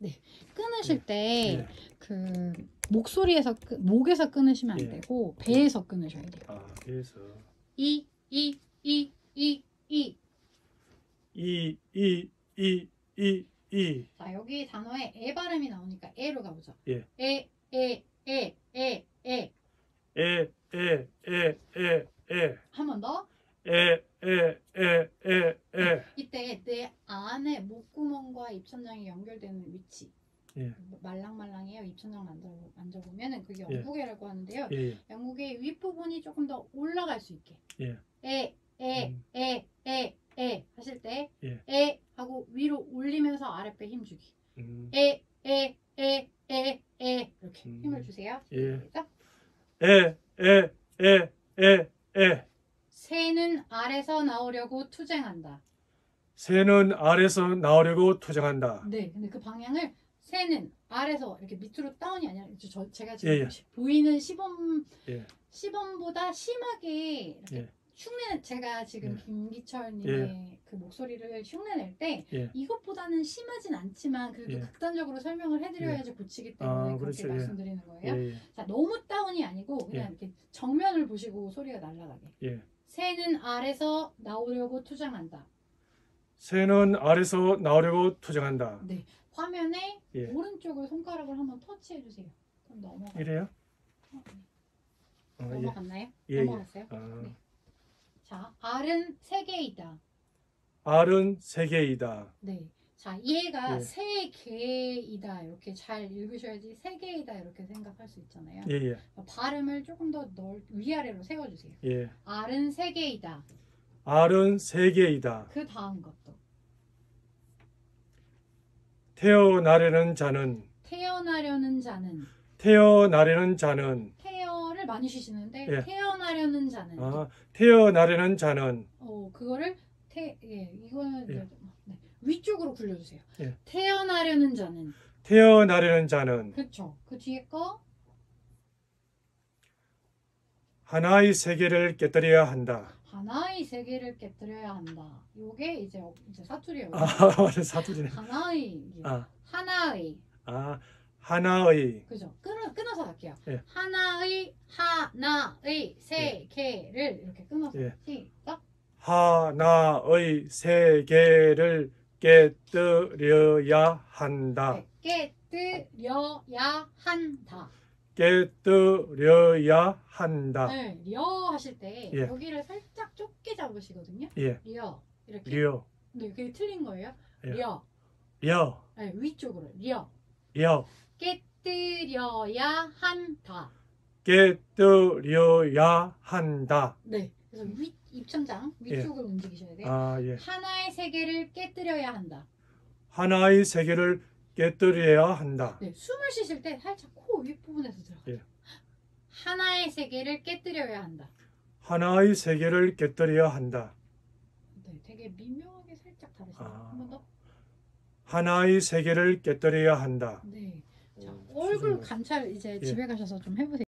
네. 끊으실 예. 때 예. 그 목소리에서 목에서 끊으시면 안 예. 되고 배에서 끊으셔야 돼요. 아, 그래서 이. 자, 여기 단어에 에 발음이 나오니까 에로 가보죠. 예. 에. 한 번 더. 이때 내 안에 목구멍과 입천장이 연결되는 위치. 예. 말랑말랑해요. 입천장 만져보면 그게 예. 영국애라고 하는데요. 예. 영국의 윗부분이 조금 더 올라갈 수 있게. 예. 하실 때 예. 에 하고 위로 올리면서 아랫배 힘주기. 이렇게 힘을 주세요. 예. 시작. 새는 알에서 나오려고 투쟁한다. 새는 알에서 나오려고 투쟁한다. 네, 근데 그 방향을 새는 알에서 이렇게 밑으로 다운이 아니라 제가 지금 예. 보이는 시범 예. 시범보다 심하게 이렇게 예. 흉내 제가 지금 예. 김기철님의 예. 그 목소리를 흉내낼 때 예. 이것보다는 심하진 않지만 그래도 예. 극단적으로 설명을 해드려야지 고치기 때문에 그렇게 그렇죠. 말씀드리는 거예요. 예. 자, 너무 다운이 아니고 그냥 예. 이렇게 정면을 보시고 소리가 날아가게. 예. 새는 알에서 나오려고 투쟁한다. 새는 알에서 나오려고 투쟁한다. 네, 화면에 예. 오른쪽을 손가락을 한번 터치해 주세요. 그럼 넘어가. 이래요? 넘어갔나요? 예. 넘어갔어요? 네. 자, 알은 세 개이다. 알은 세 개이다. 네. 자, 얘가 예. 세 개이다. 이렇게 잘 읽으셔야지 세 개이다 이렇게 생각할 수 있잖아요. 예. 발음을 조금 더 위아래로 세워주세요. 예. 알은 세 개이다. 알은 세 개이다. 그 다음 것도. 태어나려는 자는 태어나려는 자는. 태어나려는 자는 태어를 많이 쉬시는데 예. 태어나려는 자는. 태어나려는 자는 그거를 이거는 예. 네. 위쪽으로 굴려주세요. 예. 태어나려는 자는. 태어나려는 자는 그렇죠. 그 뒤에 거 하나의 세계를 깨뜨려야 한다. 하나의 세계를 깨뜨려야 한다. 요게 이제 사투리예요. 사투리네. 하나의. 그죠? 끊어서 갈게요. 예. 하나의 세계를 이렇게 끊어서. 예. 시작. 하나의 세계를 깨뜨려야 한다. 네. 깨뜨려야 한다. 깨뜨려야 한다. 네, 려 하실 때 예. 여기를 살짝 좁게 잡으시거든요. 예. 려 이렇게. 려. 네, 그게 틀린 거예요. 예. 려. 네, 위쪽으로 려. 깨뜨려야 한다. 깨뜨려야 한다. 네, 그래서 입천장 위쪽을 움직이셔야 돼요. 예. 하나의 세계를 깨뜨려야 한다. 하나의 세계를 깨뜨려야 한다. 네, 숨을 쉬실 때 살짝 코 윗부분에서 들어가요. 예. 하나의 세계를 깨뜨려야 한다. 하나의 세계를 깨뜨려야 한다. 네, 되게 미묘하게 살짝 다르시네요. 한 번 더. 하나의 세계를 깨뜨려야 한다. 네. 자, 얼굴 관찰 이제 집에 가셔서 좀 해보세요.